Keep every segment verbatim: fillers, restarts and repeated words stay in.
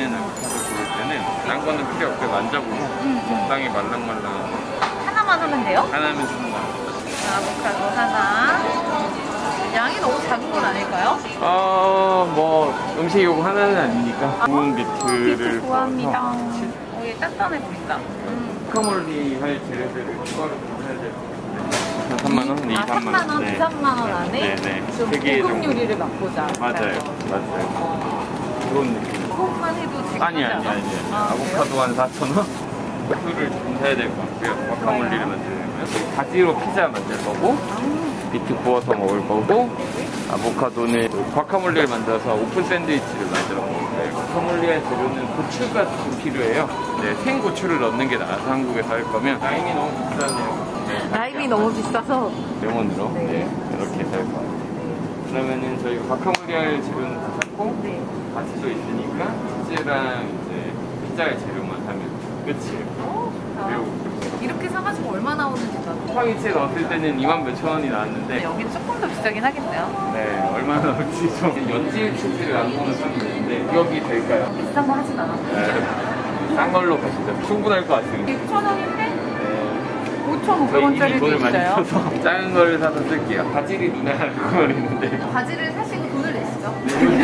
있는 아보카도 고를 때는 딴 거는 필요 없게 만져보고 음, 적당히 말랑말랑 하나만 하면 돼요? 하나면 된다. 아보카도 하나. 양이 너무 작은 건 아닐까요? 어, 뭐 음식 요거 하나는 아니니까 구운 아, 비트를 비트 좋아합니다. 어, 얘 단단해 보인다. 음. 과카몰리 할 재료들을 추가로 해야 될 것 같아요. 삼만 원? 이, 아, 삼만 삼만 원, 네. 이, 삼만 원 안에 네, 네. 좀 세 개 고급 정도. 요리를 맛보자. 맞아요, 맞아요. 어. 그런 느낌. 고급만 해도 되게 아니, 아니, 아니. 아, 아보카도 한 사천 원? 술을 좀 사야 될 것 같고요. 과카몰리를 만들려면 가지로 피자 만들 거고, 비트 구워서 먹을 거고, 아보카도는 과카몰리를 만들어서 오픈 샌드위치를 만들어 먹을 거예요. 과카몰리의 재료는 고추가 좀 필요해요. 네, 생고추를 넣는 게 나아서 한국에서 할 거면 라임이 너무 비싸네요. 네, 라임이 너무 비싸서 레몬으로 네. 네, 이렇게 해서 할 거예요. 그러면은 저희 과카몰리 할 재료는 다 샀고 네. 가지도 있으니까 치즈랑 이제 피자의 재료만 하면 끝이에요. 어, 그리고 이렇게 사가지고 얼마 나오는지 나도. 쿠팡이츠에 넣었을 때는 이만 몇천 원이 나왔는데 여긴 조금 더 비싸긴 하겠네요. 네, 얼마나 나올지 좀 연질 치즈를 안 먹는 사람이 있는데 여기 될까요? 비싼 거 하진 않아. 네, 싼 걸로 가시죠. 충분할 것 같습니다. 육천 원인데? 네. 오천오백 원짜리도 돈을 많이 있어요. 써서 작은 걸 사서 쓸게요. 바질이 눈에 밟거리는데 바지를 사시고 돈을 내시죠. 네,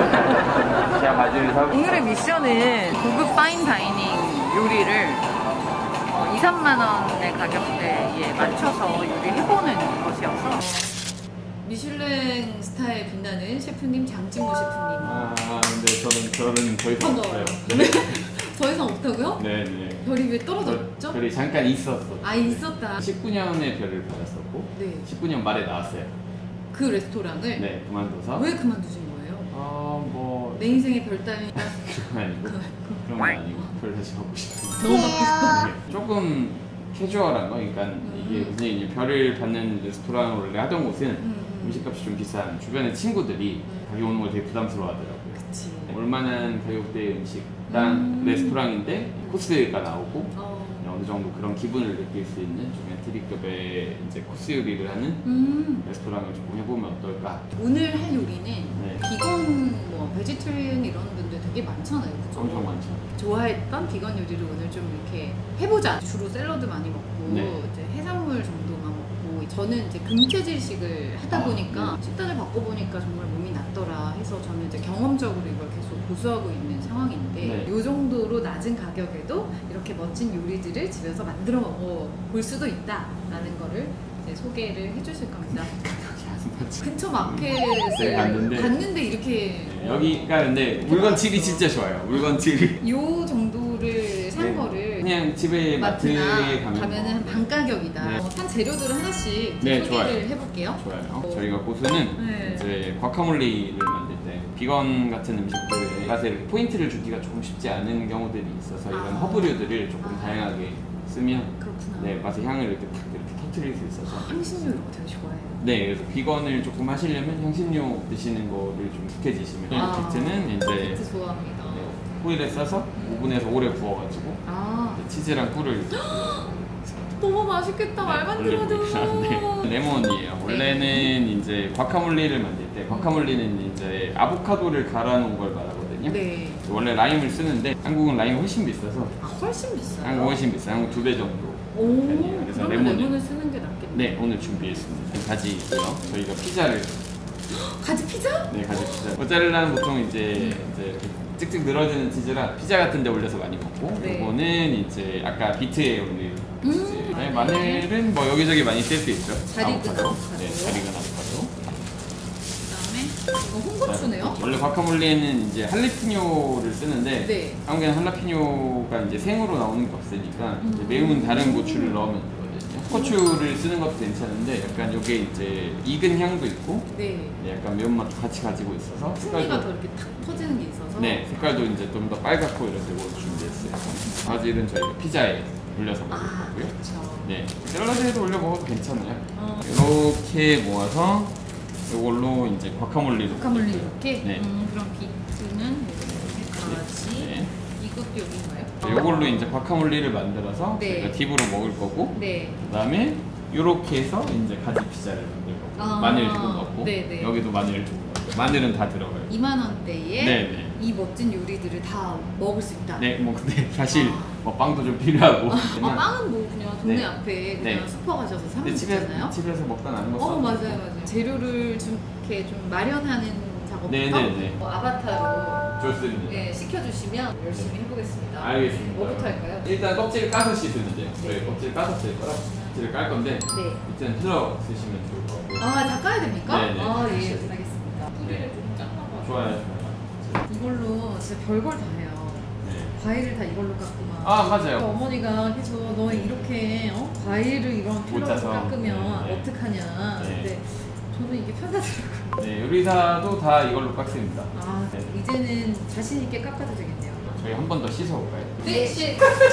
제가 바질을 사고 오늘의 미션은 고급 파인 다이닝 요리를 어, 이, 삼만 원의 가격대에 맞춰서 요리해보는 것이어서 미슐랭 스타에 빛나는 셰프님 장진모 셰프님 아, 근데 저는 별은 더 이상 반가워요. 없어요. 네. 더 이상 없다고요? 네네. 별이 왜 떨어졌죠? 별이 잠깐 있었어. 아, 있었다. 십구 년에 별을 받았었고 네. 십구 년 말에 나왔어요. 그 레스토랑을 네, 그만둬서. 왜 그만두신 거예요? 어, 뭐 내 인생의 별 따위 그건 아니고 그런 건 아니고 별 다시 하고 싶습니다. 너무 갖고 싶어. 네, 조금 캐주얼한 거, 그러니까 이게 무슨 이제 별을 받는 레스토랑을 원래 하던 곳은 음, 음. 음식값이 좀 비싼 주변에 친구들이 가게 오는 걸 되게 부담스러워하더라고요. 그치. 얼마나 가격대의 음식당 음. 레스토랑인데 코스가 나오고 어. 어느 정도 그런 기분을 느낄 수 있는 좀 엔트리급의 이제 코스 요리를 하는 음. 레스토랑을 조금 해보면 어떨까? 오늘 할 요리는 네. 비건, 뭐 베지테리언 이런 분들 되게 많잖아요, 그죠? 엄청 많죠. 좋아했던 비건 요리를 오늘 좀 이렇게 해보자. 주로 샐러드 많이 먹고 네. 이제 해산물 정도만 먹고 저는 이제 금체질식을 하다 아, 보니까 네. 식단을 바꿔보니까 정말 몸이 낫더라 해서 저는 이제 경험적으로 이걸 계속 고수하고 있는 상황인데 네. 이 정도로 낮은 가격에도 이렇게 멋진 요리들을 집에서 만들어 먹어 볼 수도 있다라는 거를 이제 소개를 해주실 겁니다. 근처 마켓을 네, 갔는데. 갔는데 이렇게 네, 여기가 근데 물건 질이 진짜 좋아요. 물건 질이. 요 정도를 산 네. 거를 그냥 집에 마트에 마트나 가면 가면은 한 뭐. 반 가격이다. 네. 어, 산 재료들을 하나씩 네, 소개를 좋아요. 해볼게요. 좋아요. 어. 저희가 고수는 네. 이제 과카몰리를 만들 때 비건 같은 음식들의 맛에 포인트를 주기가 조금 쉽지 않은 경우들이 있어서 이런 아. 허브류들을 조금 아. 다양하게 쓰면 그렇구나. 네, 맛의 향을 이렇게 탁 이렇게 터트릴 수 있어서 향신료 이런 거 되게 좋아해요. 네, 그래서 비건을 조금 하시려면 향신료 드시는 거를 좀 익숙해지시면 아. 비트는 이제 비트 좋아합니다. 네, 호일에 싸서 오븐에서 오래 구워가지고 아 치즈랑 꿀을 너무 맛있겠다. 말만 들어도. 네. 레몬이에요. 원래는 이제 과카몰리를 만들 때 과카몰리는 이제 아보카도를 갈아놓은 걸 말하거든요. 네. 원래 라임을 쓰는데 한국은 라임이 훨씬 비싸서 아 훨씬 비싸요. 한국 훨씬 비싸요. 한국 두 배 정도. 오. 아니에요. 그래서 그러면 레몬을- 레몬을 쓰는 게 낫겠네. 네, 오늘 준비했습니다. 가지 있고요. 저희가 피자를 가지 피자? 네, 가지 피자. 모짜렐라는 보통 이제 이제 이렇게 찍찍 늘어지는 치즈라 피자 같은 데 올려서 많이 먹고 네. 이거는 이제 아까 비트에 올린 음. 치즈. 네, 마늘은 뭐 여기저기 많이 쓸 수 있죠. 잘 익은 아보카도. 아보카도. 네, 잘 익은 아보카도. 그다음에 이거 홍고추네요. 원래 과카몰리에는 이제 할라피뇨를 쓰는데 네. 한국에는 할라피뇨가 이제 생으로 나오는 게 없으니까 이제 음. 매운 다른 고추를 넣으면 되거든요. 고추를 쓰는 것도 괜찮은데 약간 이게 이제 익은 향도 있고 네. 네, 약간 매운맛도 같이 가지고 있어서 풍미가 더 이렇게 탁 터지는 게 있어서. 네, 색깔도 이제 좀 더 빨갛고 이런 식으로 준비했어요. 바질은 저희가 피자에 올려서 먹을 아, 거고요. 그렇죠. 네, 샐러드에도 올려 먹어도 괜찮아요. 어. 이렇게 모아서 이걸로 이제 과카몰리로. 과카몰리 이렇게? 네. 음, 그럼 비트는 이렇게 가지. 네. 이것도 여기인가요? 이걸로 이제 과카몰리를 만들어서 네. 저희가 딥으로 먹을 거고, 네. 그다음에 이렇게 해서 이제 가지 피자를 만들 거고, 아, 마늘 조금 넣고, 네네. 여기도 마늘 조금 넣고, 마늘은 다 들어가요. 이만 원대에 네네. 이 멋진 요리들을 다 먹을 수 있다. 네, 뭐 근데 사실 뭐 빵도 좀 필요하고. 아, 빵은 뭐 그냥 동네 네. 앞에 그냥 네. 슈퍼 가셔서 사면 근데 집에, 되잖아요. 집에서 먹다 남은 거 어 써도 맞아요, 되고. 맞아요. 재료를 좀 이렇게 좀 마련하는 작업부터 네, 네, 네. 뭐 아바타로 좋습니다. 네, 시켜주시면 열심히 해보겠습니다. 알겠습니다. 뭐부터 할까요? 일단 껍질을 까서 씻으면 돼요. 저희 네. 껍질 까서 쓸 거라 껍질을 깔 건데 네. 일단 틀어 쓰시면 좋을 것 같고요. 아, 다 까야 됩니까? 네, 네. 아, 예, 그렇죠. 알겠습니다. 뿌리를 좀 잘라봐. 좋아요, 좋아요. 이걸로 진짜 별걸 다 해요. 네. 과일을 다 이걸로 깎구만. 아, 맞아요. 어머니가 계속 너 이렇게 어? 과일을 이런 필러로 짜서. 깎으면 네, 네. 어떡하냐. 네. 근데 저는 이게 편하더라고요. 네, 요리사도 다 이걸로 깎습니다. 아, 네. 이제는 자신 있게 깎아도 되겠네요. 저희 한 번 더 씻어볼까요? 네, 씨.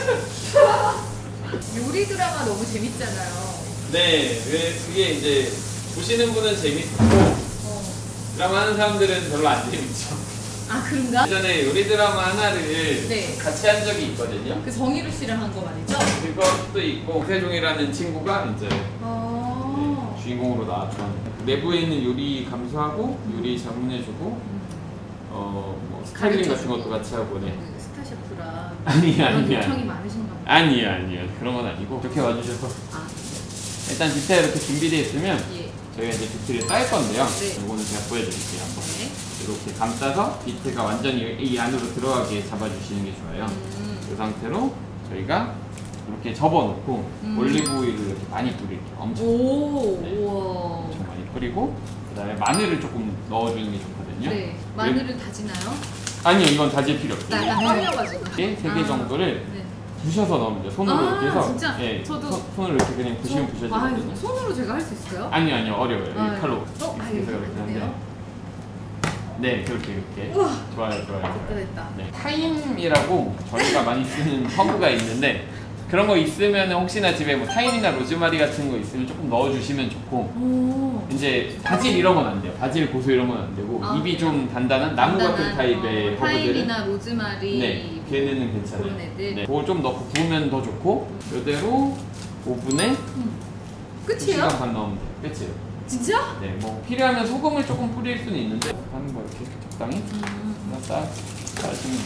요리 드라마 너무 재밌잖아요. 네, 그게 이제 보시는 분은 재밌고 어. 드라마 하는 사람들은 별로 안 재밌죠. 아, 그런가? 예전에 요리 드라마 하나를 네. 같이 한 적이 있거든요. 그 정희루 씨랑 한 거 말이죠? 그것도 있고 세종이라는 친구가 이제 아. 네, 주인공으로 나왔던 내부에 있는 요리 감수하고 요리 자문해주고 어뭐 스타일링 같은 것도 같이 하고 네. 그 스타 셰프라 아니 그런 아니 요청이 아니 많으신가 보다. 아니요 아니요 그런 건 아니고 이렇게 와주셔서 아, 일단 디테일 이렇게 준비되어 있으면 예. 저희가 이제 비트를 쌓을 건데요. 네. 이거는 제가 보여드릴게요 한번. 네. 이렇게 감싸서 비트가 완전히 이 안으로 들어가게 잡아주시는 게 좋아요. 음. 이 상태로 저희가 이렇게 접어놓고 음. 올리브 오일을 이렇게 많이 뿌릴게요. 엄청, 오, 네. 우와. 엄청 많이 뿌리고 그 다음에 마늘을 조금 넣어주는 게 좋거든요. 네. 마늘을 다지나요? 아니요, 이건 다질 필요 없어요. 나, 나 떨려가지고. 이렇게 세 개 아. 정도를 네. 부셔서 넣으면 돼요. 손으로 아, 이렇게 해서 진짜? 예, 저도- 손, 손으로 이렇게 그냥 부시면 저- 부셔지거든요. 아, 손으로 제가 할 수 있어요? 아니요, 아니요, 어려워요. 이 아, 칼로. 어? 아, 그래서 이렇게 그렇게 하는데. 되네요? 네, 그렇게 이렇게. 우와. 좋아요, 좋아요. 됐다, 됐다. 네, 타임이라고 저희가 많이 쓰는 허브가 있는데 그런 거 있으면 혹시나 집에 뭐 타임이나 로즈마리 같은 거 있으면 조금 넣어주시면 좋고 오. 이제 바질 이런 건 안 돼요. 바질 고수 이런 건 안 되고 아, 입이 좀 단단한 나무 같은 간단한, 타입의 어, 허브들은 타임이나 로즈마리. 네, 걔네는 괜찮아요. 그런 애들. 네, 그걸 좀 넣고 구우면 더 좋고 이대로 오븐에 음. 두 끝이에요? 시간 반 넣으면 돼요. 끝이에요. 진짜? 네, 뭐 필요하면 소금을 조금 뿌릴 수는 있는데 하는 거 이렇게 적당히 음. 그냥 딱 짜주면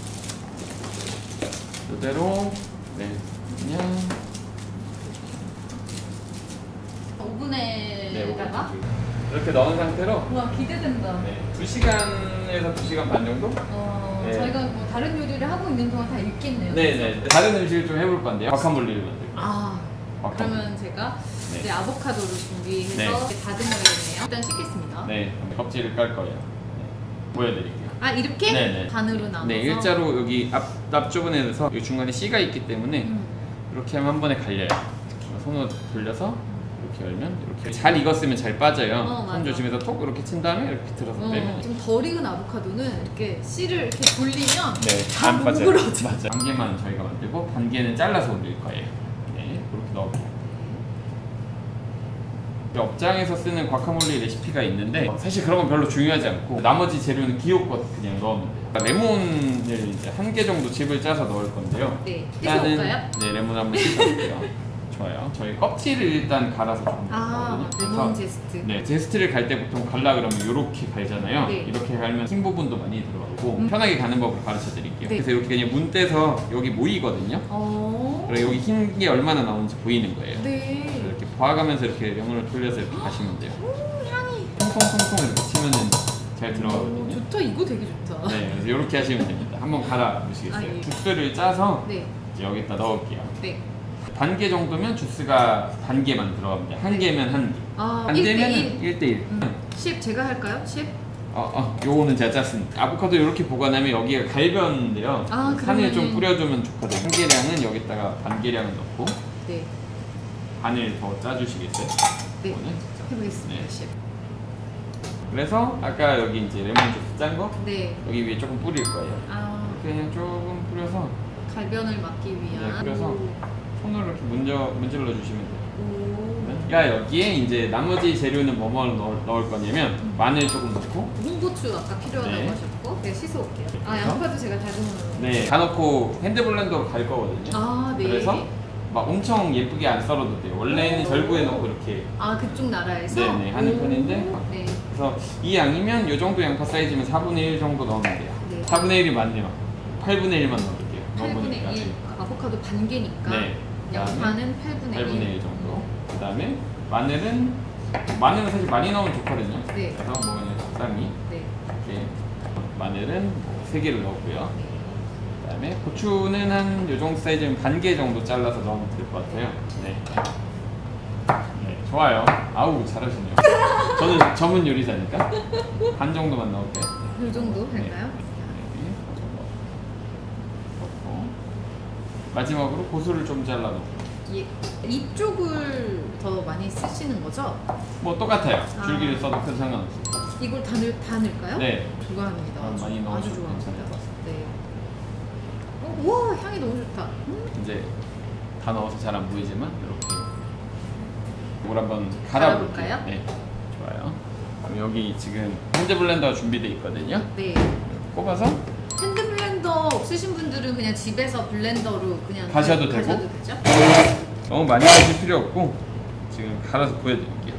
이대로 네 그냥 오븐에다가? 네, 이렇게 넣은 상태로 우와, 기대된다. 네, 두 시간에서 두 시간 반 정도? 어, 네. 저희가 뭐 다른 요리를 하고 있는 동안 다 읽겠네요. 네네 다른 음식을 좀 해볼 건데요. 과카몰리를 만들고 아, 과카몰리. 그러면 제가 네. 이제 아보카도를 준비해서 네. 이렇게 다듬어야겠네요. 일단 씻겠습니다. 네 껍질을 깔 거예요. 네, 보여드릴게요. 아, 이렇게? 네네. 반으로 나눠서? 네 일자로 여기 앞, 앞주변에서 여기 중간에 C가 있기 때문에 음. 이렇게 하면 한 번에 갈려요. 손으로 돌려서 이렇게 열면 이렇게 잘 익었으면 잘 빠져요. 어, 맞아. 손 조심해서 톡 이렇게 친 다음에 이렇게 비틀어서 어, 빼면 좀 덜 익은 아보카도는 이렇게 씨를 이렇게 돌리면 네, 다 안 빠져요. 뭉그러져. 맞아. 반 개만 저희가 만들고 반 개는 잘라서 올릴 거예요. 네, 그렇게 넣을게요. 업장에서 쓰는 과카몰리 레시피가 있는데 사실 그런 건 별로 중요하지 않고 나머지 재료는 기호껏 그냥 넣으면 돼요. 레몬을 이제 한 개 정도 즙을 짜서 넣을 건데요. 네, 일단은 씻어볼까요? 네 레몬 한번 씻어볼게요. 좋아요. 저희 껍질을 일단 갈아서 좀 아, 넣거든요. 레몬 그래서 제스트. 네, 제스트를 갈 때 보통 갈라 그러면 이렇게 갈잖아요. 네. 이렇게 갈면 흰 부분도 많이 들어가고 음. 편하게 가는 법을 가르쳐 드릴게요. 네. 그래서 이렇게 그냥 문 떼서 여기 모이거든요. 어. 그리고 여기 흰 게 얼마나 나오는지 보이는 거예요. 네. 그래서 이렇게 봐가면서 이렇게 레몬을 돌려서 이렇게 가시면 돼요. 음, 향이. 통통통통 이렇게 치면은 잘 오, 들어가거든요. 좋다. 이거 되게 좋다. 네, 그래서 이렇게 하시면 됩니다. 한번 갈아 보시겠어요? 아, 예. 주스를 짜서 네. 이제 여기다 넣을게요. 네. 반 개 정도면 주스가 반 개만 들어갑니다. 한 네. 개면 한 개. 아, 안 일 대 되면 일. 일 대 일. 음. 십 제가 할까요? 십? 어, 어, 요거는 제가 짰습니다. 아보카도 이렇게 보관하면 여기가 갈변인데요. 아, 산을 좀 그러면은- 뿌려주면 좋거든요. 한 개량은 여기다가 반 개량을 넣고 네. 반을 더 짜주시겠어요? 네. 이거는? 해보겠습니다. 네. 십. 그래서 아까 여기 이제 레몬 주스 짠 거 네. 여기 위에 조금 뿌릴 거예요. 아, 이렇게 그냥 조금 뿌려서 갈변을 막기 위한. 네, 그래서 손으로 이렇게 문져, 문질러 주시면 돼요. 오. 야 여기에 이제 나머지 재료는 뭐 뭐 넣을, 넣을 거냐면 음. 마늘 조금 넣고 홍고추 아까 필요하다고 네. 하셨고, 네, 씻어올게요. 아, 그래서? 양파도 제가 다듬어 놓은. 네, 다 넣고 핸드블렌더로 갈 거거든요. 아, 네. 그래서 막 엄청 예쁘게 안 썰어도 돼요. 원래는 오. 절구에 넣고 이렇게 아, 그쪽 나라에서? 네네, 하는 오. 편인데. 네. 그래서 이 양이면 이 정도 양파 사이즈면 사분의 일 정도 넣으면 돼요. 네. 사분의 일이 많네요. 팔분의 일만 넣을게요. 팔분의 넣어보니까. 일. 아보카도 반 개니까. 네. 양파는 팔분의 일. 팔분의 일 정도. 그 다음에 마늘은 마늘은 사실 많이 넣으면 좋거든요. 네. 그래서 뭐 그냥 적당히 네. 이렇게 마늘은 뭐 세 개를 넣고요. 네. 그 다음에 고추는 한 요 정도 사이즈면 반 개 정도 잘라서 넣으면 될 것 같아요. 네. 네, 좋아요. 아우 잘하시네요. 저는 전문 요리사니까 반 정도만 넣을게요. 이 정도 할까요? 네. 넣고 마지막으로 고수를 좀 잘라 넣고. 예. 이쪽을 더 많이 쓰시는 거죠? 뭐 똑같아요. 아. 줄기를 써도 큰 상관없어요. 이걸 다, 넣, 다 넣을까요? 네. 좋아합니다. 아, 아주, 많이 넣어도 아주 괜찮을 좋아합니다. 것 같습니다. 네. 어, 우와 향이 너무 좋다. 음. 이제 다 넣어서 잘 안 보이지만 이렇게 이걸 한번 갈아볼게요. 갈아볼까요? 네, 좋아요. 그럼 여기 지금 핸드 블렌더가 준비되어 있거든요. 네. 꼽아서 핸드 블렌더 없으신 분들은 그냥 집에서 블렌더로 그냥 가셔도 되고. 가셔도 되죠? 너무 많이 하실 필요 없고 지금 갈아서 보여드릴게요.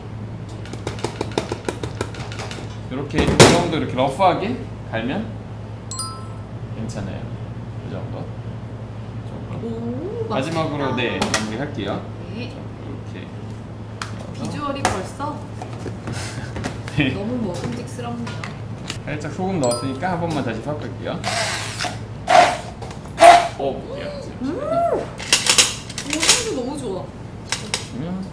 이렇게 이 정도 이렇게 러프하게 갈면 괜찮아요. 이 정도. 이 정도. 오, 마지막으로 맛있다. 네 마무리할게요. 네. 이렇게 넣어서 비주얼이 벌써 네. 너무 먹음직스럽네요. 살짝 소금 넣었으니까 한 번만 다시 섞을게요. 오, 야, 음! 오, 향도 너무 좋아. 그러면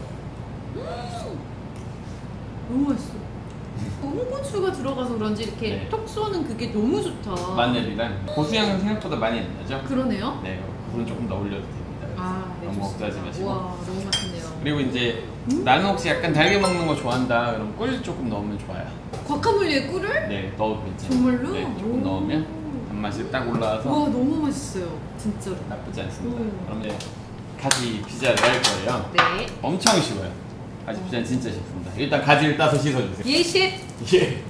너무 맛있어. 홍고추가 들어가서 그런지 이렇게 네. 톡 쏘는 그게 너무 좋다. 마늘이랑 고수향은 생각보다 많이 안 나죠? 그러네요. 네, 그건 조금 더 올려도 됩니다. 아, 네, 너무 좋습니다. 억지하지 마시고. 와, 너무 맛있네요. 그리고 이제 나는 혹시 약간 달게 먹는 거 좋아한다 그럼 꿀 조금 넣으면 좋아요. 과카몰리에 꿀을? 네, 넣어도 괜찮아요. 정말로? 네, 조금 오. 넣으면 단맛이 딱 올라와서 와, 너무 맛있어요. 진짜로. 나쁘지 않습니다. 오. 그럼 이제 가지 피자를 할 거예요. 네. 엄청 쉬워요. 가지 피자는 진짜 쉽습니다. 일단 가지를 따서 씻어주세요. 예, 셰프. 예.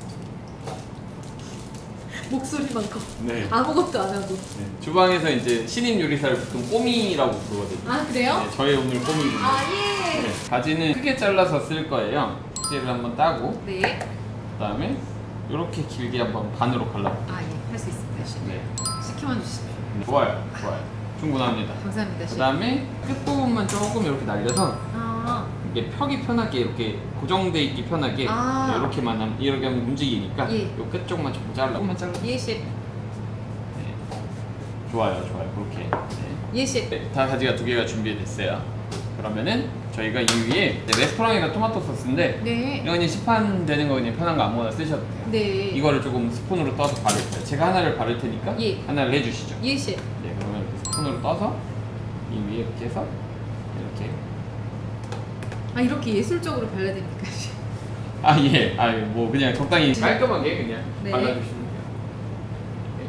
목소리만 커. 네. 아무것도 안 하고. 네. 주방에서 이제 신인 요리사를 보통 꼬미라고 부르거든요. 아, 그래요? 네, 저희 오늘 꼬미입니다. 아, 예. 네, 가지는 크게 잘라서 쓸 거예요. 치즈를 한번 따고 네. 그다음에 이렇게 길게 한번 반으로 갈라볼게요. 아, 예. 할 수 있습니다, 셰프. 네. 시켜만 주시면. 네, 좋아요, 좋아요. 충분합니다. 감사합니다, 셰프. 그다음에 끝부분만 조금 이렇게 날려서 아, 이게 펴기 편하게 이렇게 고정돼 있기 편하게 아. 네, 이렇게만 하면 이렇게 하면 움직이니까 예. 요 끝쪽만 조금 잘라. 조금만 잘라. 예, 셰프. 네. 좋아요, 좋아요. 그렇게. 네. 예, 셰프. 네, 다 가지가 두 개가 준비됐어요. 그러면은 저희가 이 위에 네, 레스토랑이랑 토마토 소스인데 네. 이거 그냥 시판 되는 거 그냥 편한 거 아무거나 쓰셔도 돼요. 네. 이거를 조금 스푼으로 떠서 바를게요. 제가 하나를 바를 테니까 예. 하나를 해주시죠. 예, 셰프. 네, 그러면 이렇게 스푼으로 떠서 이 위에 이렇게 해서 이렇게. 아, 이렇게 예술적으로 발라야 됩니까, 셰프? 아 예, 아 뭐 그냥 적당히 깔끔하게 그냥 네. 발라주시면 돼요. 네.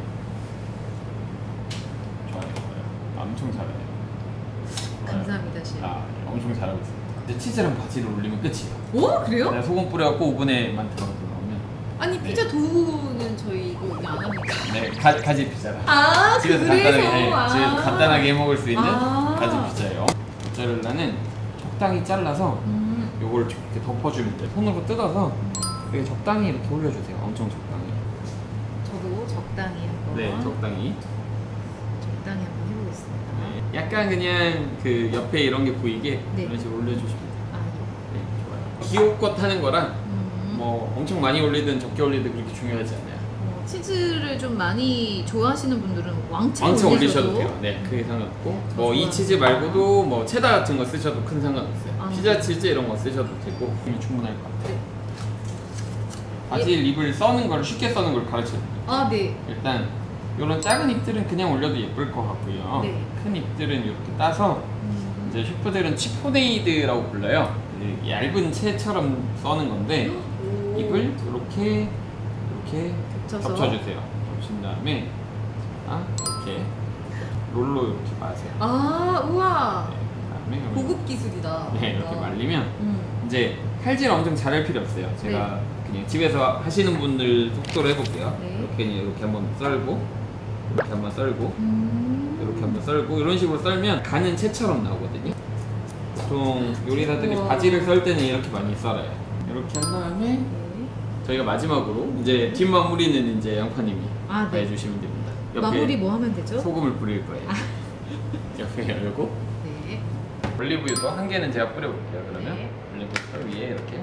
좋아요, 좋아요. 엄청 잘해요. 좋아요. 감사합니다, 셰프. 아, 예, 엄청 잘하고 있습니다. 이제 치즈랑 바지를 올리면 끝이에요. 오, 그래요? 내가 소금 뿌려갖고 오븐에만 들어가서 나오면 아니, 네. 피자 도우는 저희 이거 그냥 안 합니까? 네, 가, 가지 피자라. 아, 집에서 그래서? 간단하게 네, 아. 집에서 간단하게 해 먹을 수 있는 아. 가지 피자예요. 모짜렐라는 적당히 잘라서 음. 요걸 이렇게 덮어주면 돼요. 손으로 뜯어서 이렇게 적당히 이렇게 올려주세요. 엄청 적당히. 저도 적당히 한번. 네, 적당히. 적당히 한번 해보겠습니다. 네, 약간 그냥 그 옆에 이런 게 보이게 네. 이런 식으로 올려주시면 돼요. 아, 네, 좋아요. 기호껏 하는 거라 음. 뭐 엄청 많이 올리든 적게 올리든 그렇게 중요하지 않아요. 어, 치즈를 좀 많이 좋아하시는 분들은 왕창, 왕창 올리셔도 올리셔도 돼요. 네, 크게 상관없고 더 뭐 이 좋아하는 치즈 말고도 뭐 체다 같은 거 쓰셔도 큰 상관없어요. 아. 피자 치즈 이런 거 쓰셔도 되고 이미 충분할 것 같아요. 네. 바질 잎을 써는 걸 쉽게 써는 걸 가르쳐드릴게요. 아, 네. 일단 이런 작은 잎들은 그냥 올려도 예쁠 것 같고요. 네. 큰 잎들은 이렇게 따서 음. 이제 셰프들은 치포네이드라고 불러요. 이 얇은 채처럼 써는 건데 오. 잎을 이렇게 이렇게 겹쳐서. 겹쳐주세요. 겹친 다음에 자, 이렇게 롤로 이렇게 마세요. 아, 우와. 네, 그다음에 여기- 고급 기술이다. 네, 이렇게 아. 말리면 음. 이제 칼질 엄청 잘할 필요 없어요. 제가 그냥 집에서 하시는 분들 속도로 해볼게요. 네. 이렇게 그냥 이렇게 한번 썰고 이렇게 한번 썰고 음. 이렇게 한번 썰고 이런 식으로 썰면 가는 채처럼 나오거든요. 보통 요리사들이 우와. 바지를 썰 때는 이렇게 많이 썰어요. 이렇게 한 다음에 네. 저희가 마지막으로 이제 뒷마무리는 이제 양파님이 아, 네. 해주시면 됩니다. 마무리 뭐 하면 되죠? 소금을 뿌릴 거예요. 아. 옆에 열고 네. 올리브유도 한 개는 제가 뿌려볼게요. 그러면 네. 올리브유 위에 이렇게.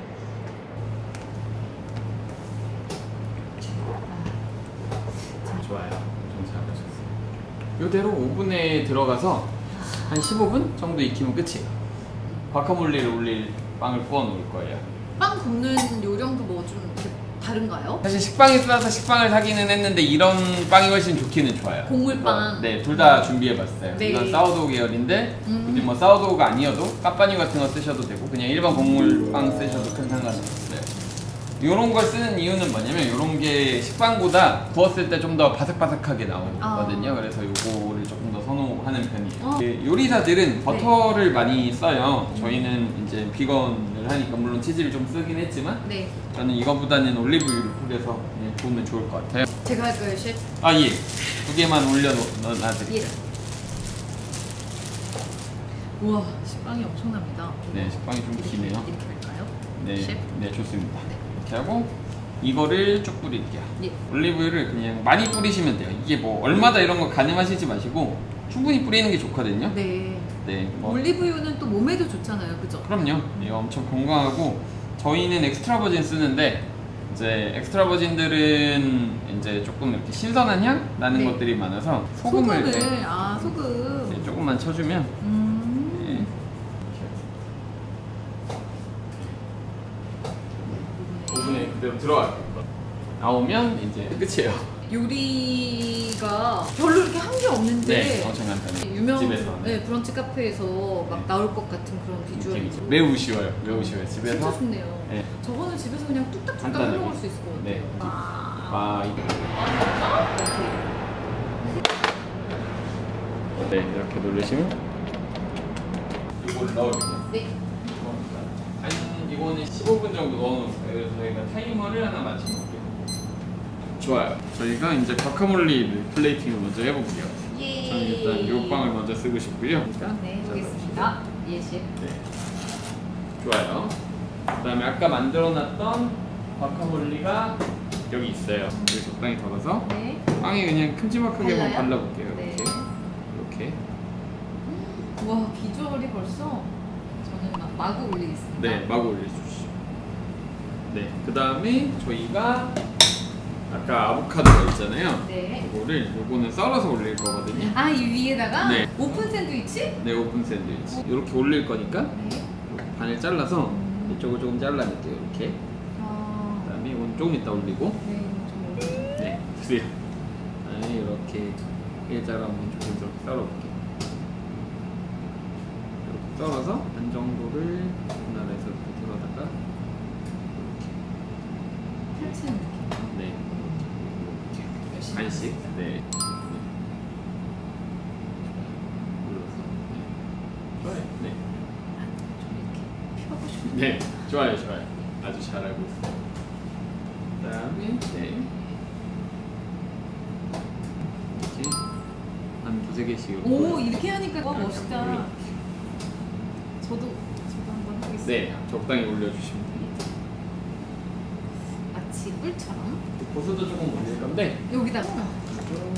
좋아요. 엄청 잘하셨어요. 이대로 오븐에 들어가서 한 십오 분 정도 익히면 끝이에요. 과카몰리를 올릴 빵을 구워 놓을 거예요. 빵 굽는 요령도 뭐 좀 다른가요? 사실 식빵이 쏟아서 식빵을 사기는 했는데 이런 빵이 훨씬 좋기는 좋아요. 곡물빵. 네, 둘 다 준비해봤어요. 네. 이건 사워도우 계열인데 음. 굳이 뭐 사워도우가 아니어도 까빠뉴 같은 거 쓰셔도 되고 그냥 일반 곡물빵 쓰셔도 큰 상관은 없어요. 이런 걸 쓰는 이유는 뭐냐면 이런 게 식빵보다 구웠을 때 좀 더 바삭바삭하게 나오거든요. 아. 그래서 이거를 조금 더 선호하는 편이에요. 어. 그 요리사들은 버터를 많이 써요. 저희는 이제 비건을 하니까 물론 치즈를 좀 쓰긴 했지만 네. 저는 이거보다는 올리브유를 뿌려서 그냥 구우면 좋을 것 같아요. 제가 할까요, 셰프? 아 예, 두 개만 올려놔드릴게요. 예. 우와, 식빵이 엄청납니다. 네, 식빵이 좀 이렇게, 기네요. 이렇게 할까요? 네, 셰프? 네 좋습니다. 네. 이렇게 하고 이거를 쭉 뿌릴게요. 예. 올리브유를 그냥 많이 뿌리시면 돼요. 이게 뭐 얼마다 이런 거 가늠하시지 마시고 충분히 뿌리는 게 좋거든요. 네. 네, 뭐 올리브유는 또 몸에도 좋잖아요, 그죠? 그럼요. 이거 엄청 건강하고 저희는 엑스트라 버진 쓰는데 이제 엑스트라 버진들은 이제 조금 이렇게 신선한 향 나는 네. 것들이 많아서 소금을, 소금을 네, 아 소금. 네, 조금만 쳐주면 음. 네. 오븐에 그대로 들어가요. 나오면 이제 끝이에요. 요리가 별로 이렇게 한 게 없는데 네, 엄청 간단해요. 유명 집에서. 네, 브런치 카페에서 막 네. 나올 것 같은 그런 비주얼이죠. 느낌이죠. 매우 쉬워요. 매우 쉬워요. 진짜 집에서. 좋네요. 네. 저거는 집에서 그냥 뚝딱뚝딱 간단하게. 해먹을 수 있을 것 같아요. 네. 아, 아, 이거. 네, 이렇게 누르시면 이거를 넣어줍니다. 네. 한 이거는 십오 분 정도 넣어놓을 거예요. 그래서 저희가 타이머를 하나 맞춰볼게요. 좋아요. 저희가 이제 과카몰리 플레이팅을 먼저 해볼게요. 예. 저는 일단 이 빵을 먼저 쓰고 싶고요. 그러니까 네, 보겠습니다. 예, 셰프. 네. 좋아요. 그다음에 아까 만들어놨던 과카몰리가 여기 있어요. 여기 적당히 덜어서 네. 빵에 그냥 큼지막하게만 발라요? 발라볼게요. 네. 이렇게. 이렇게. 와, 비주얼이 벌써 저는 막 마구 올리겠습니다. 네, 마구 올려주시죠. 네, 그 다음에 저희가 아까 아보카도가 있잖아요. 네. 이거를 요거는 썰어서 올릴 거거든요. 아, 이 위에다가 네. 오픈 샌드위치? 네, 오픈 샌드위치. 이렇게 올릴 거니까 네. 반을 잘라서 이쪽을 조금 잘라낼게요. 이렇게. 아, 그다음에 이건 조금 이따 올리고. 네, 좀 올려. 네, 드세요. 그다음에 이렇게 일자로 한번 조금 이렇게 썰어볼게요. 이렇게 썰어서 반 정도를 우리나라에서 이렇게 들어다가 펼치는 느낌. 네, 이렇게 열심히 반씩. 네. 눌러서. 네. 좋아요. 네. 좀 이렇게 펴고 싶은데. 네, 좋아요, 좋아요. 아주 잘 알고 있어요. 그다음에 네. 이렇게 한 두세 개씩 이렇게. 오, 이렇게 하니까 와, 이렇게 멋있다. 올려- 저도 저도 한번 하겠습니다. 네, 적당히 올려주시면 됩니다. 마치 꿀처럼 고수도 조금 올릴 건데. 여기다가 좀-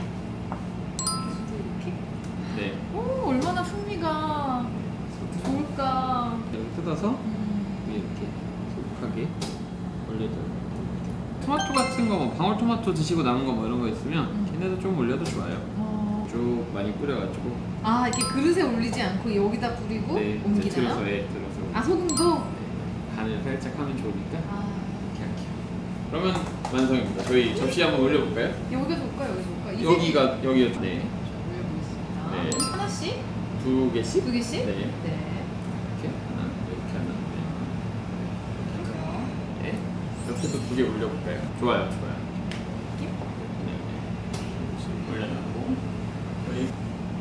이렇게. 네, 오, 얼마나 풍미가 좋을까. 이렇게 뜯어서 음. 위에 이렇게 소복하게 올려줘요. 토마토 같은 거, 뭐 방울토마토 드시고 남은 거 뭐 이런 거 있으면 음. 걔네도 좀 올려도 좋아요. 어. 쭉 많이 뿌려가지고. 아, 이렇게 그릇에 올리지 않고 여기다 뿌리고 네, 이제 옮기나요? 들어서, 예, 들어서. 아, 소금도? 네, 간을 살짝 하면 좋으니까. 아, 이렇게 할게요. 그러면 완성입니다. 저희 접시 한번 올려볼까요? 여기가 좋을까? 여기 좋을까? 이 여기가 여기가 네, 올려보겠습니다. 네. 하나씩? 두 개씩. 두 개씩? 네. 네. 이렇게 하나, 이렇게 하나. 그래요. 네. 네. 옆에도 두 개 올려볼까요? 좋아요, 좋아요. 네, 네. 지금 올려놓고 저희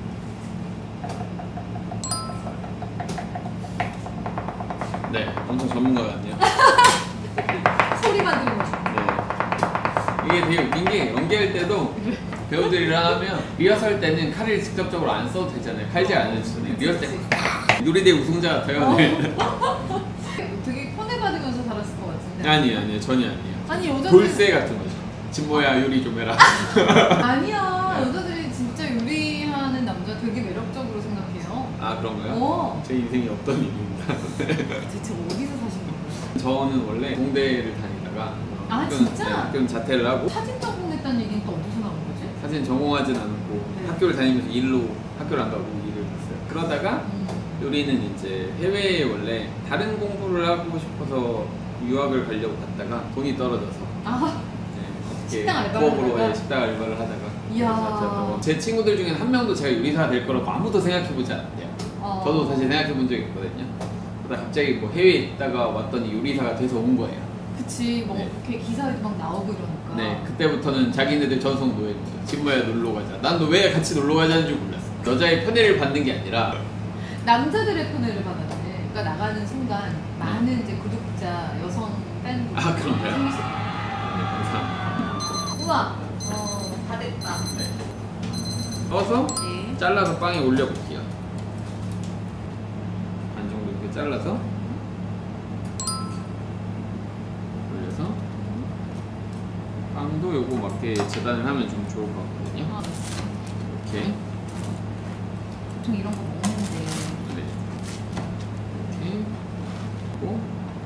네, 엄청 전문가 같네요. 소리만 들으면 네. 이게 되게 웃긴 게 연기할 때도 배우들이랑 하면 리허설 때는 칼을 직접적으로 안 써도 되잖아요. 칼질 안 해주잖아요. 리허설 때 놀이대 우승자 같아요. 네. 되게 편해받으면서 살았을 것 같은데. 아니에요, 아니에요. 전혀 아니에요. 아니 여자들 돌쇠 같은 거죠. 진모야 요리 좀 해라. 아니야 여자들이 진짜 요리하는 남자 되게 매력적으로 생각해요. 아 그런가요? 어. 제 인생이 없던 일입니다. 대체 어디서 사신 거예요? 저는 원래 공대를 다니다가 아, 학교는- 진짜? 네, 학교는 자퇴를 하고 사진 전공했다는 얘기는 또 어디서 나온 거지? 사실 전공하진 않고 네. 학교를 다니면서 일로 학교를 안 가고 일을 했어요. 그러다가 음. 요리는 이제 해외에 원래 다른 공부를 하고 싶어서 유학을 가려고 갔다가 돈이 떨어져서 아, 네, 식당 알바를 부업으로 하다가? 예, 식당 알바를 하다가 이야. 자퇴했다가 제 친구들 중에는 한 명도 제가 요리사가 될 거라고 아무도 생각해보지 않았대요. 어. 저도 사실 생각해본 적이 있거든요. 그러다 갑자기 뭐 해외에 있다가 왔더니 요리사가 돼서 온 거예요. 그치, 뭐 네. 이렇게 기사에도 막 나오고 이러니까. 네, 그때부터는 자기네들 전속 노예인 거죠. 진모야 놀러 가자. 난 너 왜 같이 놀러 가자는 줄 몰랐어. 여자의 편애를 받는 게 아니라 남자들의 편애를 받았네. 그러니까 나가는 순간 많은 이제 구독자 여성 팬분들 아, 그런가요? 생기실 네, 감사합니다. 우와, 어, 다 됐다. 네. 떠서 네. 잘라서 빵에 올려볼게요. 반 정도 이렇게 잘라서 올려서 빵도 요거 맞게 재단을 하면 좀 좋을 것 같거든요. 아, 이렇게 보통 이런 거 먹는데. 네. 이렇게 하고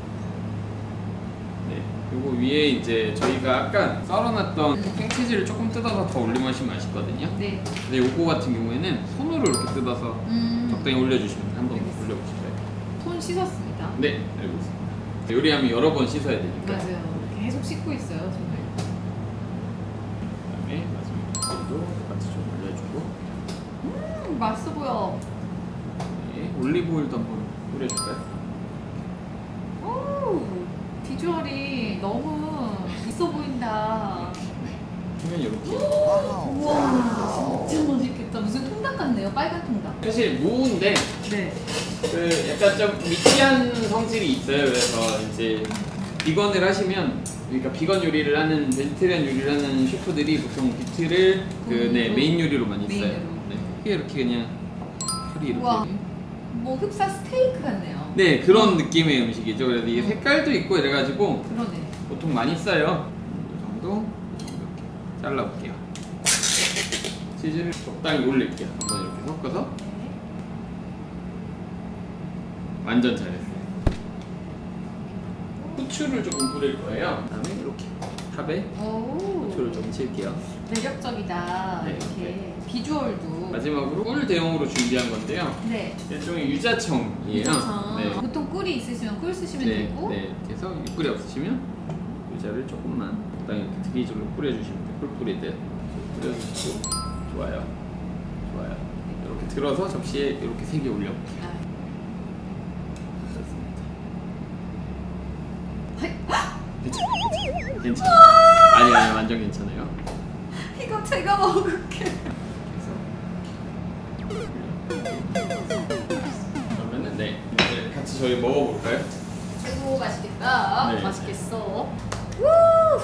네. 요거 위에 이제 저희가 아까 썰어놨던 생치즈를 조금 뜯어서 더 올리면 맛있거든요. 네. 근데 요거 같은 경우에는 손으로 이렇게 뜯어서 음. 적당히 올려주시면 돼요. 한번 알겠습니다. 올려보실까요? 손 씻었습니다. 네, 알고 있습니다. 요리하면 여러 번 씻어야 되니까. 맞아요. 계속 씻고 있어요, 정말. 그다음에 마지막 도 같이 좀 올려주고, 음, 맛있어 보여. 네, 올리브 오일도 한번 뿌려줄까요? 오, 비주얼이 너무 있어 보인다. 하면 이렇게. 우와, 진짜 맛있겠다. 무슨 통닭 같네요, 빨간 통닭. 사실 무인데 네. 그 약간 좀 미치한 성질이 있어요. 그래서 이제 비건을 하시면, 그러니까 비건 요리를 하는 베지테리안 요리를 하는 셰프들이 보통 비트를 그 네, 음. 메인 요리로 많이 써요. 메인으로. 네, 이게 이렇게 그냥 칼이 이렇게. 우와. 뭐 흡사 스테이크 같네요. 네, 그런 느낌의 음식이죠. 그래서 이게 색깔도 있고 이래가지고 그러네. 보통 많이 써요. 이 정도, 이 정도 이렇게 잘라볼게요. 치즈를 적당히 올릴게요. 한번 이렇게 섞어서. 네. 완전 잘했어요. 후추를 조금 뿌릴 거예요. 그다음에 이렇게 탑에 오, 후추를 좀 칠게요. 매력적이다. 네, 이렇게 네. 비주얼도. 마지막으로 꿀 대용으로 준비한 건데요. 네. 일종의 유자청이에요. 유자청. 네. 보통 꿀이 있으시면 꿀 쓰시면 네, 되고. 네. 그래서 꿀이 없으시면 유자를 조금만 적당히 이렇게 드리즐로 뿌려주시면 돼요. 꿀 뿌리듯 뿌려주시고. 좋아요. 좋아요. 이렇게 들어서 접시에 이렇게 세 개 올려볼게요. 아, 괜찮아요. 괜찮아요. 아니 아니 완전 괜찮아요. 이거 제가 먹을게. 그러면은 네 이제 같이 저희 먹어볼까요? 아이고 맛있겠다. 네. 맛있겠어. 우!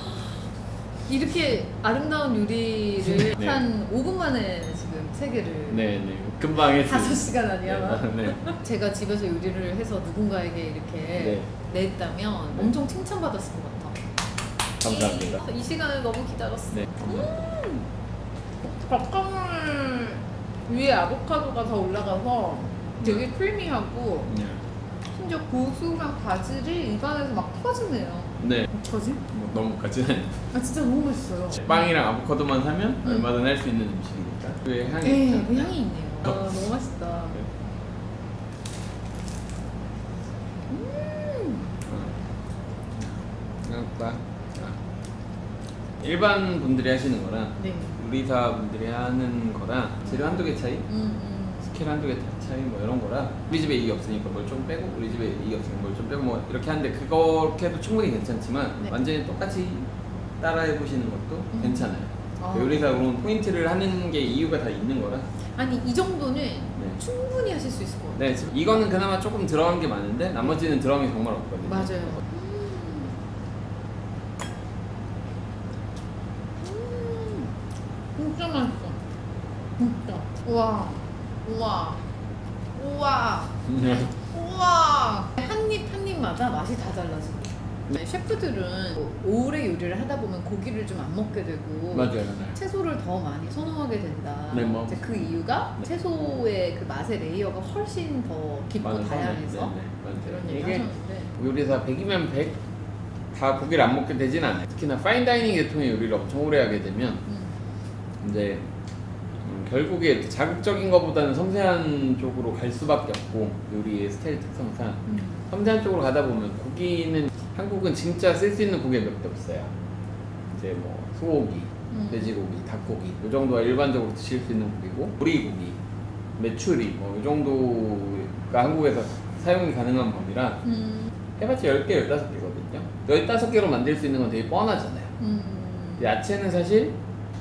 이렇게 아름다운 요리를 네. 한 오 분 만에 지금 세 개를 네네 금방 했어요. 다섯 시간 아니야? 네. 제가 집에서 요리를 해서 누군가에게 이렇게 냈다면 네. 엄청 칭찬받았을 것 같아. 감사합니다. 이 시간을 너무 기다렸어. 네. 닭가물 위에 아보카도가 더 올라가서 되게 크리미하고 네. 심지어 고수랑 바질이 입안에서 막 터지네요. 네. 어떡하지? 뭐 너무까지는 아니고. 아 진짜 너무 맛있어요. 빵이랑 아보카도만 사면 음. 얼마든 할 수 있는 음식이니까. 그 향이 네, 있죠. 그 향이 있네요. 아, 너무 맛있다. 네. 음, 생각보다 일반 분들이 하시는 거랑 네. 요리사 분들이 하는 거랑 재료 한두 개 차이, 음, 음. 스케일 한두 개 차이 뭐 이런 거라 우리 집에 이게 없으니까 뭘 좀 빼고 우리 집에 이게 없으니까 뭘 좀 빼고 뭐 이렇게 하는데 그렇게 해도 충분히 괜찮지만 네. 완전히 똑같이 따라해 보시는 것도 음. 괜찮아요. 아. 요리사 그런 포인트를 하는 게 이유가 다 있는 거라. 아니 이 정도는 충분히 하실 수 있을 것 같아요. 네, 지금 이거는 그나마 조금 들어간 게 많은데 나머지는 들어간 게 정말 없거든요. 맞아요. 음, 진짜 맛있어. 진짜. 우와, 우와, 우와, 네. 우와. 한 입 한 입마다 맛이 다 달라지고. 네, 셰프들은 뭐 오래 요리를 하다 보면 고기를 좀 안 먹게 되고 맞아요. 네. 채소를 더 많이 선호하게 된다. 네, 뭐. 이제 그 이유가 네. 채소의 그 맛의 레이어가 훨씬 더 깊고 맞아요. 다양해서 네, 네, 맞아요. 그런 얘기 이게 하셨는데 요리사 백이면 백 다 고기를 안 먹게 되진 않아요. 특히나 파인다이닝 계통의 요리를 엄청 오래 하게 되면 음. 이제 음, 결국에 이렇게 자극적인 것보다는 섬세한 쪽으로 갈 수밖에 없고 요리의 스타일 특성상 음. 섬세한 쪽으로 가다 보면 고기는 한국은 진짜 쓸 수 있는 고기가 몇 개 없어요. 이제 뭐 소고기, 음. 돼지고기, 닭고기 이 정도가 일반적으로 드실 수 있는 고기고 오리고기, 메추리 뭐 이 정도가 한국에서 사용이 가능한 범위라 음. 해봤자 열 개, 열다섯 개거든요. 열다섯 개로 만들 수 있는 건 되게 뻔하잖아요. 음. 야채는 사실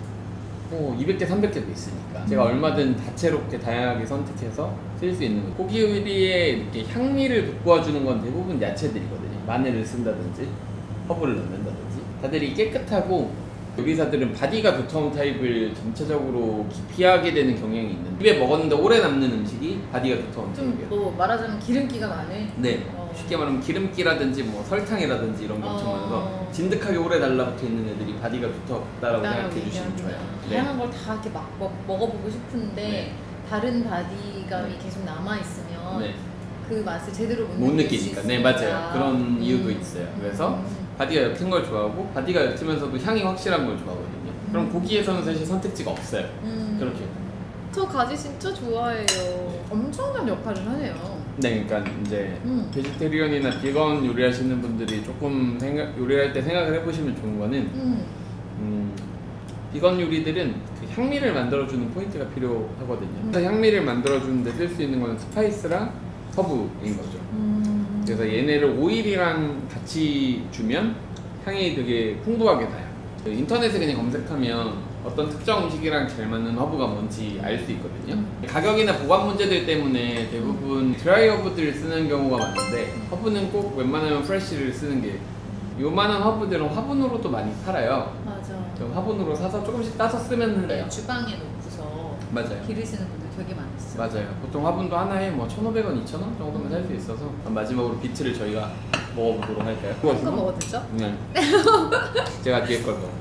뭐 이백 개, 삼백 개도 있으니까 제가 음. 얼마든 다채롭게 다양하게 선택해서 쓸 수 있는 거예요. 고기 요리에 이렇게 향미를 돋구어주는 건 대부분 야채들이거든요. 마늘을 쓴다든지 허브를 넣는다든지 다들 이 깨끗하고 요리사들은 바디가 두터운 타입을 전체적으로 기피하게 되는 경향이 있는데 입에 먹었는데 오래 남는 음식이 바디가 두터운 타입이에요. 좀뭐 말하자면 기름기가 많은 네, 어. 쉽게 말하면 기름기라든지 뭐 설탕이라든지 이런 게 엄청 어. 많아서 진득하게 오래 달라붙어 있는 애들이 바디가 두텁다라고 생각해 주시면 좋아요. 네. 다양한 걸 다 이렇게 막 먹, 먹어보고 싶은데 네. 다른 바디감이 네. 계속 남아 있으면 네. 그 맛을 제대로 못, 못 느낄 수 느끼니까. 네, 있으니까. 맞아요. 그런 음. 이유도 있어요. 그래서 음. 바디가 옅은 걸 좋아하고 바디가 옅으면서도 향이 확실한 걸 좋아하거든요. 그럼 음. 고기에서는 사실 선택지가 없어요. 음. 그렇게. 저 가지 진짜 좋아해요. 엄청난 역할을 하네요. 네, 그러니까 이제 음. 베지테리언이나 비건 요리하시는 분들이 조금 생각, 요리할 때 생각을 해보시면 좋은 거는 음. 음, 비건 요리들은 그 향미를 만들어주는 포인트가 필요하거든요. 음. 그래서 향미를 만들어주는데 쓸 수 있는 건 스파이스랑 허브인 거죠. 음. 그래서 얘네를 오일이랑 같이 주면 향이 되게 풍부하게 나요. 인터넷에 그냥 검색하면 어떤 특정 음식이랑 잘 맞는 허브가 뭔지 알 수 있거든요. 음. 가격이나 보관 문제들 때문에 대부분 드라이 허브들을 쓰는 경우가 많은데 허브는 꼭 웬만하면 프레쉬를 쓰는 게 요만한 허브들은 화분으로도 많이 팔아요. 맞아. 그럼 화분으로 사서 조금씩 따서 쓰면 돼요. 네, 주방에 놓고서 맞아요. 기르시는 분들 되게 많았어요. 맞아요. 보통 화분도 하나에 뭐 천오백 원, 이천 원 정도면 살 수 있어서 그럼 마지막으로 비트를 저희가 먹어보도록 할까요? 한거 먹어도 되죠? 그냥 제가 뒤에 걸 먹어요.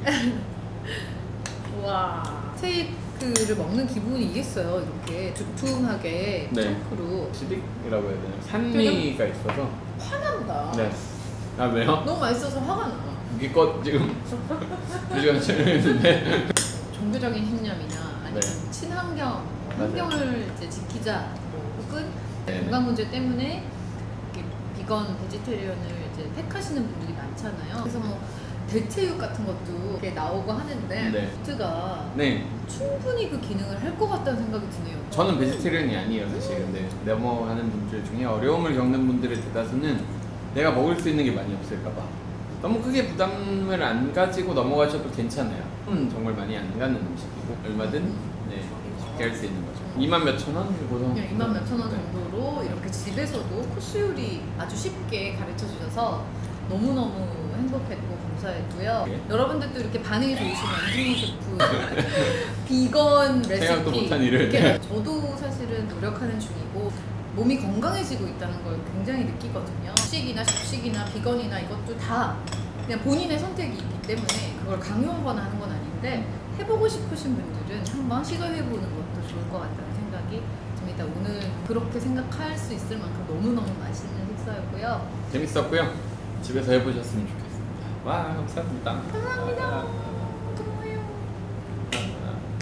와. 스테이크를 먹는 기분이 이겠어요. 이렇게 두툼하게 네. 청크로. 시딕이라고 해야 되나? 산미가 있어서. 화난다. 네. 아 왜요? 너무 맛있어서 화가 나. 이게 껏 지금 두 시간 촬영했는데. 종교적인 신념이나 아니면 네. 친환경, 맞아요. 환경을 이제 지키자, 뭐 혹은 네네. 건강 문제 때문에 이렇게 비건, 베지테리언을 이제 택하시는 분들이 많잖아요. 그래서 뭐 대체육 같은 것도 이렇게 나오고 하는데 네. 비트가 네. 충분히 그 기능을 할 것 같다는 생각이 드네요. 저는 베지테리언이 아니에요 사실. 근데 넘어가는 분들 중에 어려움을 겪는 분들의 대다수는 내가 먹을 수 있는 게 많이 없을까봐 너무 크게 부담을 안 가지고 넘어가셔도 괜찮아요. 음, 정말 많이 안 가는 음식이고 얼마든 네, 쉽게 할 수 있는 거죠. 이만 몇천 원? 그래서 그냥 이만 몇천 원 네. 정도로 이렇게 집에서도 코스 요리 아주 쉽게 가르쳐 주셔서 너무너무 행복했고 감사했고요. 네. 여러분들도 이렇게 반응이 좋으시면 이준호 셰프 비건 생각도 레시피 못한 일을. 이렇게 저도 사실은 노력하는 중이고 몸이 건강해지고 있다는 걸 굉장히 느끼거든요. 식이나 잡식이나 비건이나 이것도 다 그냥 본인의 선택이 있기 때문에 그걸 강요하거나 하는 건 아닌데 해보고 싶으신 분들은 한번 시도해보는 것도 좋을 것 같다는 생각이 듭니다. 오늘 그렇게 생각할 수 있을 만큼 너무너무 맛있는 식사였고요. 재밌었고요. 집에서 해보셨으면 좋겠습니다. 와 감사합니다. 감사합니다.